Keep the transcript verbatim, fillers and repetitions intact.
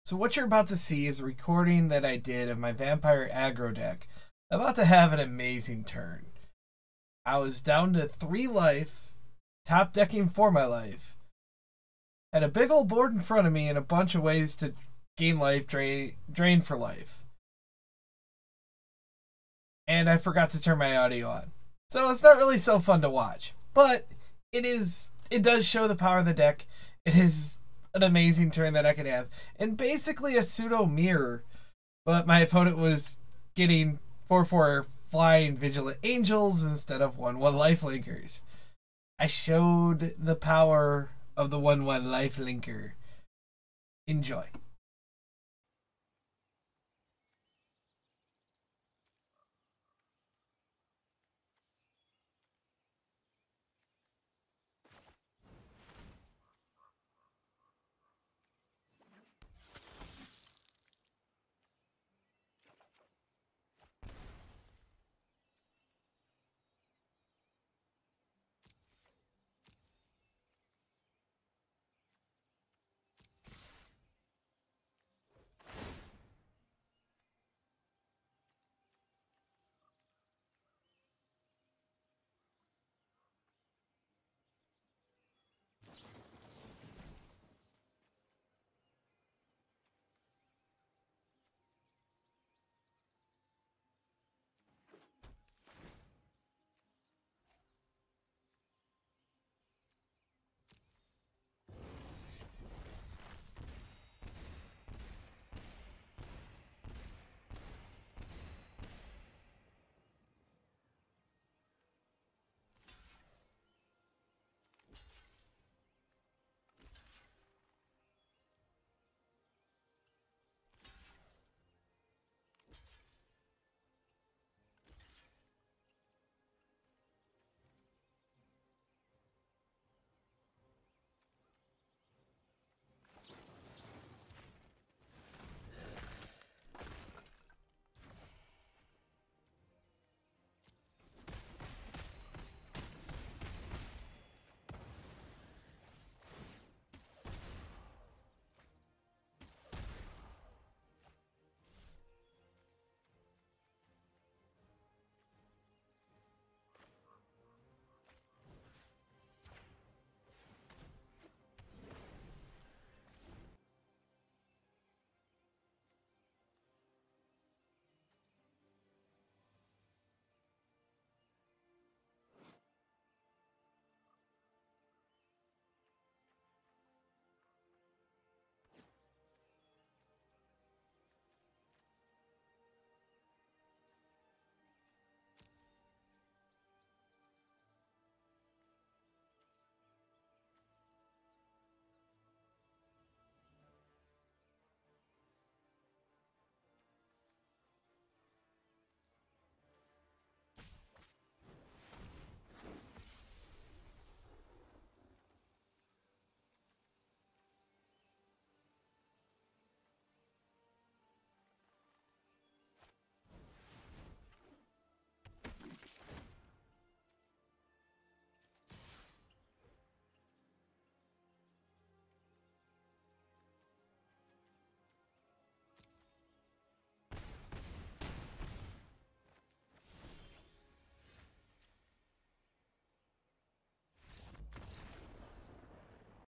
So what you're about to see is a recording that I did of my Vampire Aggro deck. About to have an amazing turn. I was down to three life, top decking for my life. Had a big old board in front of me and a bunch of ways to gain life, drain, drain for life. And I forgot to turn my audio on. So it's not really so fun to watch. But it is. It does show the power of the deck. It is an amazing turn that I could have. And basically a pseudo mirror. But my opponent was getting four four flying Vigilant Angels instead of one one Lifelinkers. I showed the power of the one one Lifelinker. Enjoy.